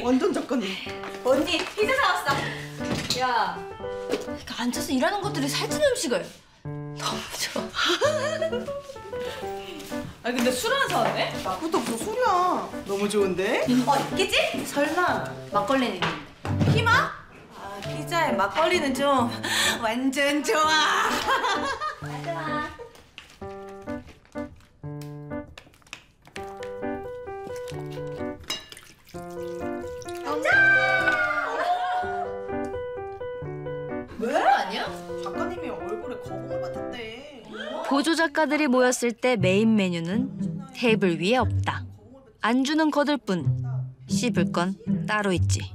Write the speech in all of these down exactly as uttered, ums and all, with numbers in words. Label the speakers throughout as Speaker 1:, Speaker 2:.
Speaker 1: 완전 작가님.
Speaker 2: 언니 피자 사왔어. 야, 이렇게 앉아서 일하는 것들이 살찌는 음식을. 너무 좋아.
Speaker 3: 아 근데 술 안 사왔네?
Speaker 1: 그것도 무슨 소리야. 너무 좋은데?
Speaker 2: 어, 있겠지?
Speaker 1: 설마.
Speaker 2: 막걸리는 있는데.
Speaker 1: 피마? 아, 피자에 막걸리는 좀 완전 좋아.
Speaker 2: 맞아.
Speaker 1: 왜?
Speaker 2: 아니야?
Speaker 1: 작가님이 얼굴에 거북을 맡았대.
Speaker 4: 보조 작가들이 모였을 때 메인 메뉴는 테이블 위에 없다. 안주는 거들 뿐. 씹을 건 따로 있지.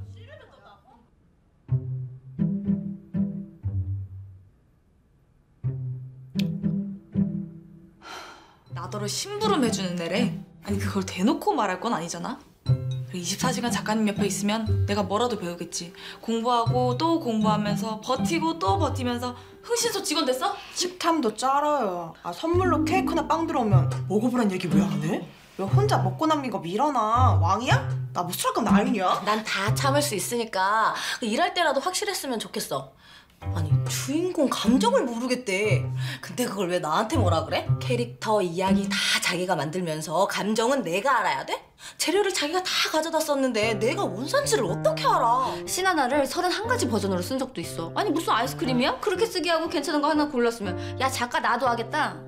Speaker 3: 나더러 심부름 해주는 애래. 아니 그걸 대놓고 말할 건 아니잖아. 이십사 시간 작가님 옆에 있으면 내가 뭐라도 배우겠지. 공부하고 또 공부하면서 버티고 또 버티면서 흥신소 직원 됐어?
Speaker 1: 식탐도 쩔어요. 아, 선물로 케이크나 빵 들어오면 먹어보란 얘기 왜 안 해? 왜 혼자 먹고 남긴 거 밀어놔? 왕이야? 나 뭐 술학금 나이냐?
Speaker 2: 난 다 참을 수 있으니까 일할 때라도 확실했으면 좋겠어. 아니, 주인공 감정을 모르겠대. 근데 그걸 왜 나한테 뭐라 그래? 캐릭터, 이야기 다 자기가 만들면서 감정은 내가 알아야 돼? 재료를 자기가 다 가져다 썼는데 내가 원산지를 어떻게 알아?
Speaker 4: 신하나를 서른한 가지 버전으로 쓴 적도 있어. 아니 무슨 아이스크림이야? 그렇게 쓰기 하고 괜찮은 거 하나 골랐으면 야 작가 나도 하겠다.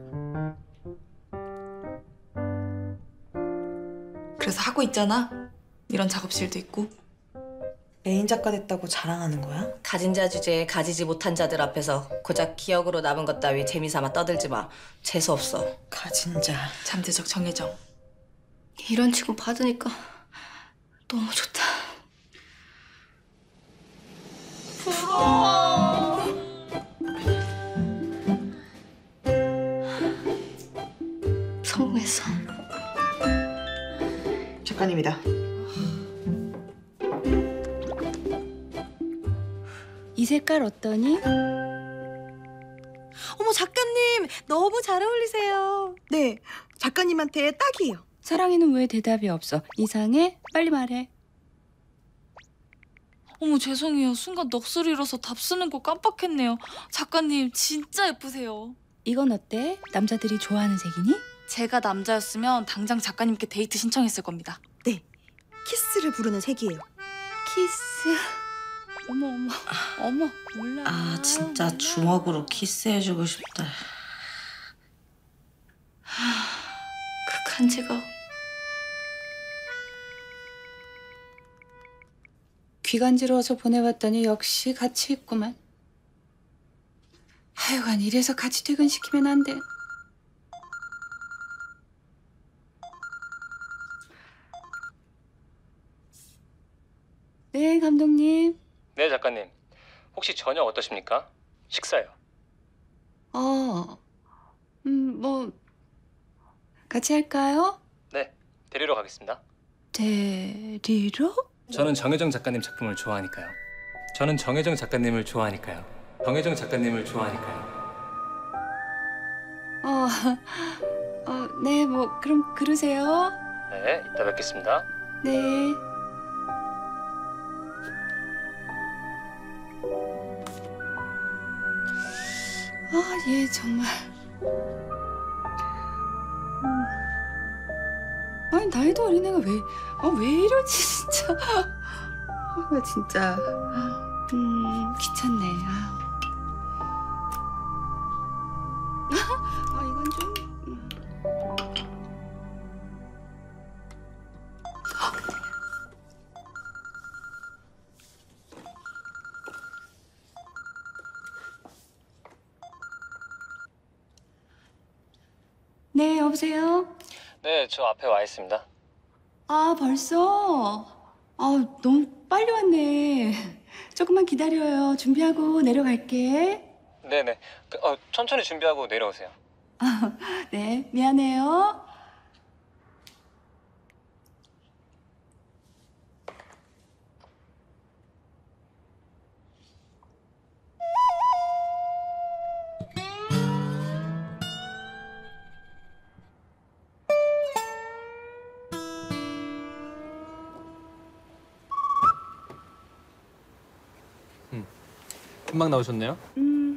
Speaker 3: 그래서 하고 있잖아. 이런 작업실도 있고.
Speaker 1: 메인 작가 됐다고 자랑하는 거야?
Speaker 2: 가진 자 주제에 가지지 못한 자들 앞에서 고작 기억으로 남은 것 따위 재미삼아 떠들지 마. 재수없어.
Speaker 1: 가진 자.
Speaker 3: 잠재적 정예정.
Speaker 4: 이런 취급 받으니까 너무 좋다.
Speaker 3: 부러워.
Speaker 4: 성공했어.
Speaker 1: 작가님이다.
Speaker 5: 이 색깔 어떠니?
Speaker 1: 어머, 작가님 너무 잘 어울리세요. 네, 작가님한테 딱이에요.
Speaker 5: 사랑이는 왜 대답이 없어? 이상해? 빨리 말해.
Speaker 3: 어머 죄송해요. 순간 넋을 잃어서 답 쓰는 거 깜빡했네요. 작가님 진짜 예쁘세요.
Speaker 5: 이건 어때? 남자들이 좋아하는 색이니?
Speaker 3: 제가 남자였으면 당장 작가님께 데이트 신청했을 겁니다.
Speaker 1: 네, 키스를 부르는 색이에요.
Speaker 5: 키스. 어머 어머 어머 몰라.
Speaker 6: 아 진짜 주먹으로 키스해주고 싶다.
Speaker 4: 극한 직업.
Speaker 5: 귀 간지러워서 보내봤더니 역시 같이 있구만. 하여간 이래서 같이 퇴근시키면 안 돼. 네, 감독님.
Speaker 7: 네, 작가님. 혹시 저녁 어떠십니까? 식사요.
Speaker 5: 어, 음, 뭐 같이 할까요?
Speaker 7: 네, 데리러 가겠습니다.
Speaker 5: 데리러?
Speaker 7: 저는 정혜정 작가님 작품을 좋아하니까요. 저는 정혜정 작가님을 좋아하니까요. 정혜정 작가님을 좋아하니까요.
Speaker 5: 어, 어, 네, 뭐 그럼 그러세요.
Speaker 7: 네, 이따 뵙겠습니다.
Speaker 5: 네. 아, 얘 정말. 음. 아니 나이도 어린 애가 왜, 아, 왜 이러지 진짜. 아, 나 진짜. 음, 귀찮네. 아, 아 이건 좀. 음. 네, 여보세요?
Speaker 7: 네, 저 앞에 와 있습니다.
Speaker 5: 아, 벌써? 아, 너무 빨리 왔네. 조금만 기다려요. 준비하고 내려갈게.
Speaker 7: 네네. 그, 어, 천천히 준비하고 내려오세요.
Speaker 5: 아, 네, 미안해요.
Speaker 7: 금방 나오셨네요.
Speaker 5: 음.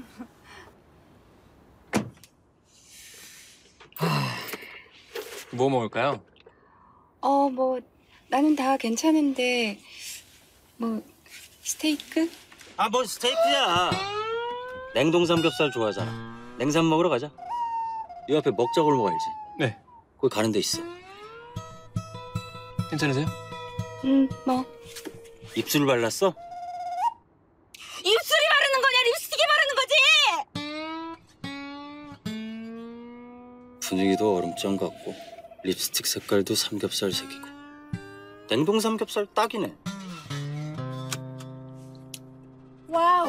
Speaker 7: 뭐 먹을까요?
Speaker 5: 어, 뭐 나는 다 괜찮은데 뭐 스테이크?
Speaker 8: 아, 뭔 스테이크야. 냉동 삼겹살 좋아하잖아. 냉삼 먹으러 가자. 이 앞에 먹자골목 알지?
Speaker 7: 네.
Speaker 8: 거기 가는 데 있어.
Speaker 7: 괜찮으세요?
Speaker 5: 음, 뭐
Speaker 8: 입술 발랐어?
Speaker 5: 입술이 바르는 거냐 립스틱이 바르는 거지?
Speaker 8: 분위기도 얼음장 같고 립스틱 색깔도 삼겹살 색이고 냉동 삼겹살 딱이네.
Speaker 5: 와우.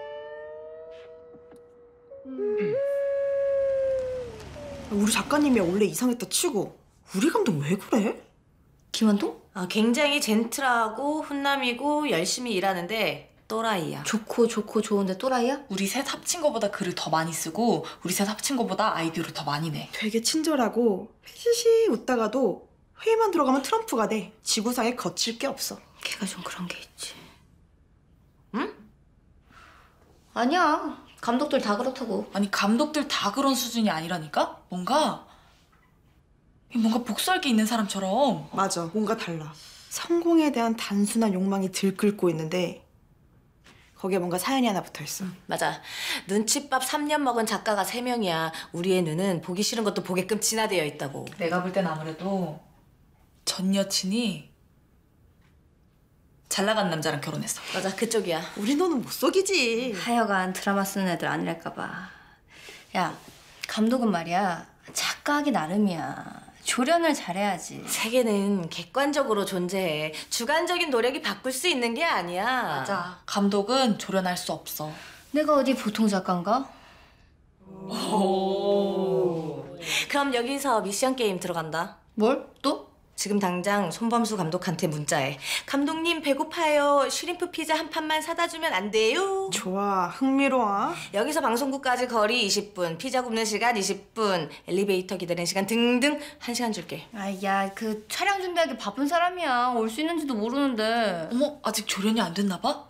Speaker 1: 우리 작가님이 원래 이상했다 치고 우리 감독 왜 그래?
Speaker 2: 김원동? 아, 굉장히 젠틀하고 훈남이고 열심히 일하는데 또라이야.
Speaker 4: 좋고 좋고 좋은데 또라이야?
Speaker 3: 우리 셋 합친 거보다 글을 더 많이 쓰고 우리 셋 합친 거보다 아이디어를 더 많이 내.
Speaker 1: 되게 친절하고 히히히 웃다가도 회의만 들어가면 트럼프가 돼. 지구상에 거칠 게 없어.
Speaker 4: 걔가 좀 그런 게 있지. 응? 아니야. 감독들 다 그렇다고.
Speaker 3: 아니 감독들 다 그런 수준이 아니라니까? 뭔가 뭔가 복수할 게 있는 사람처럼.
Speaker 1: 맞아, 뭔가 달라. 성공에 대한 단순한 욕망이 들끓고 있는데 거기에 뭔가 사연이 하나 붙어있어.
Speaker 2: 맞아. 눈칫밥 삼 년 먹은 작가가 세 명이야. 우리의 눈은 보기 싫은 것도 보게끔 진화되어 있다고.
Speaker 3: 내가 볼 땐 아무래도 전 여친이 잘 나간 남자랑 결혼했어.
Speaker 2: 맞아, 그쪽이야.
Speaker 1: 우리 너는 못 속이지.
Speaker 4: 하여간 드라마 쓰는 애들 아니랄까 봐. 야, 감독은 말이야. 작가하기 나름이야. 조련을 잘해야지.
Speaker 2: 세계는 객관적으로 존재해. 주관적인 노력이 바꿀 수 있는 게 아니야.
Speaker 3: 맞아. 감독은 조련할 수 없어.
Speaker 4: 내가 어디 보통 작가인가?
Speaker 2: 그럼 여기서 미션 게임 들어간다.
Speaker 4: 뭘? 또?
Speaker 2: 지금 당장 손범수 감독한테 문자해. 감독님 배고파요. 슈림프 피자 한 판만 사다 주면 안 돼요?
Speaker 1: 좋아, 흥미로워.
Speaker 2: 여기서 방송국까지 거리 이십 분, 피자 굽는 시간 이십 분, 엘리베이터 기다리는 시간 등등 한 시간 줄게.
Speaker 4: 아야, 그 촬영 준비하기 바쁜 사람이야. 올 수 있는지도 모르는데.
Speaker 3: 어머, 아직 조련이 안 됐나 봐?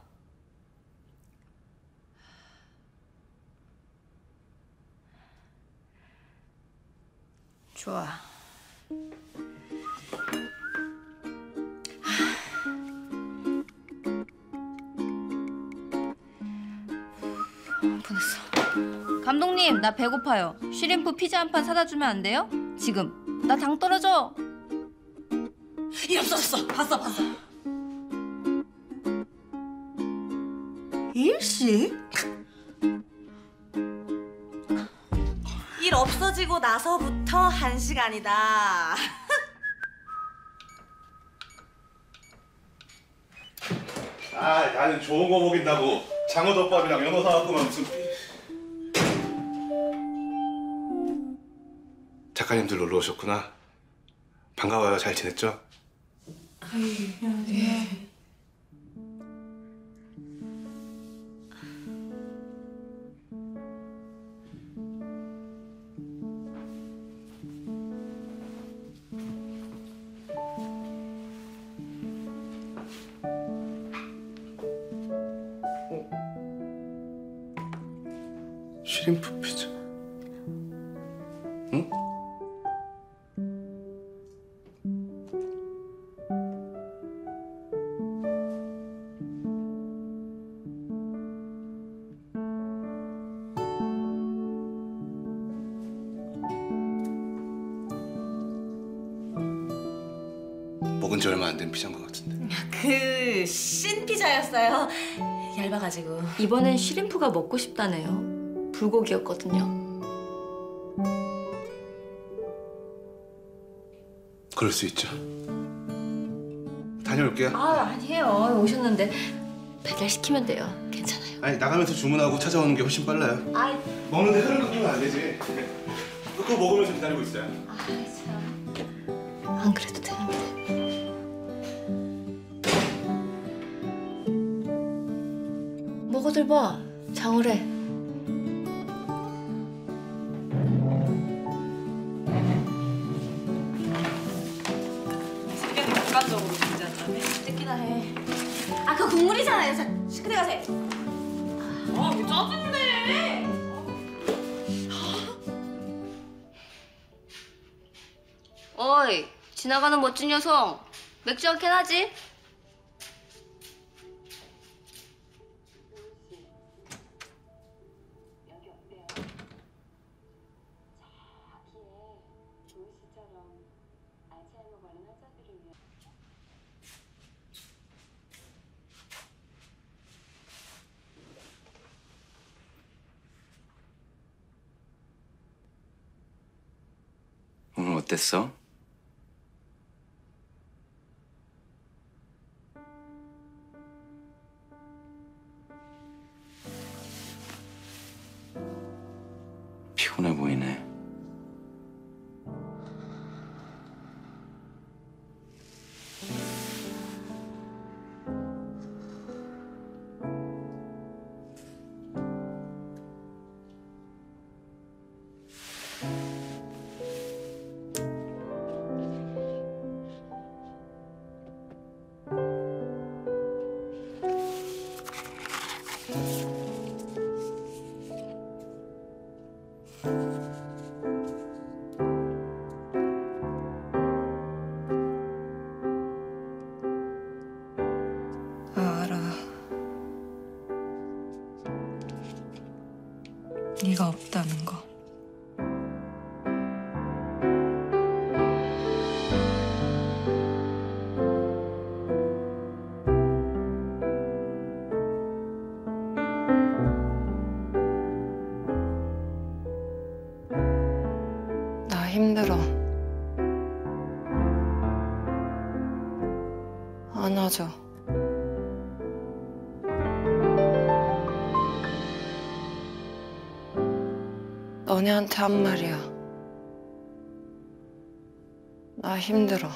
Speaker 4: 좋아. 보냈어. 감독님, 나 배고파요. 쉬림프 피자 한 판 사다 주면 안 돼요? 지금. 나 당 떨어져.
Speaker 2: 일 없어졌어. 봤어, 봤어.
Speaker 1: 일시?
Speaker 2: 일 없어지고 나서부터 한 시간이다.
Speaker 9: 아, 나는 좋은 거 먹인다고 장어덮밥이랑 연어 사왔구만. 무슨 작가님들 놀러 오셨구나. 반가워요. 잘 지냈죠?
Speaker 3: 예.
Speaker 9: 슈림프 피자. 응? 먹은 지 얼마 안 된 피자인 것 같은데.
Speaker 2: 그 신피자였어요. 얇아가지고.
Speaker 4: 이번엔 쉬림프가 먹고 싶다네요. 불고기였거든요.
Speaker 9: 그럴 수 있죠. 다녀올게요.
Speaker 4: 아, 아니에요. 오셨는데 배달시키면 돼요. 괜찮아요.
Speaker 9: 아니, 나가면서 주문하고 찾아오는 게 훨씬 빨라요.
Speaker 4: 아,
Speaker 9: 먹는데 흐름 끊기면 안 되지. 그거 먹으면서 기다리고 있어요.
Speaker 4: 아, 참. 안 그래도 되는데. 먹어들 봐. 장을 해.
Speaker 3: 성격이 객관적으로 존재한다네.
Speaker 2: 뜯기나 해. 아, 그 국물이잖아요. 자, 시크대 가세.
Speaker 3: 아, 왜 짜증내?
Speaker 4: 어이, 지나가는 멋진 여성. 맥주 한 캔 하지?
Speaker 10: 오늘 어땠어? 피곤해 보이네.
Speaker 5: 알아. 네가 없다는 거. 나 힘들어. 안아줘. 너네한테 한 말이야. 나 힘들어.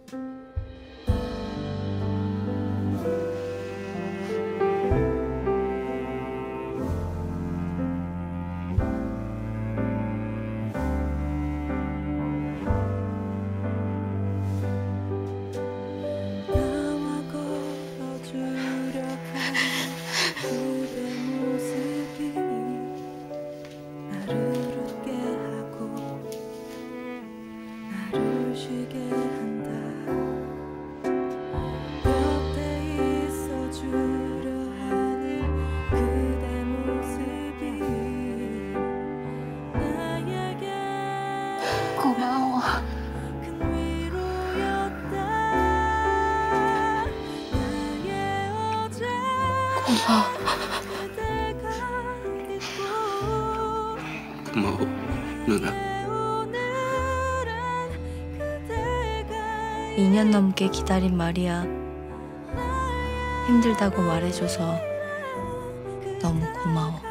Speaker 5: 고마워.
Speaker 10: 고마워, 누나.
Speaker 4: 이 년 넘게 기다린 말이야. 힘들다고 말해줘서 너무 고마워.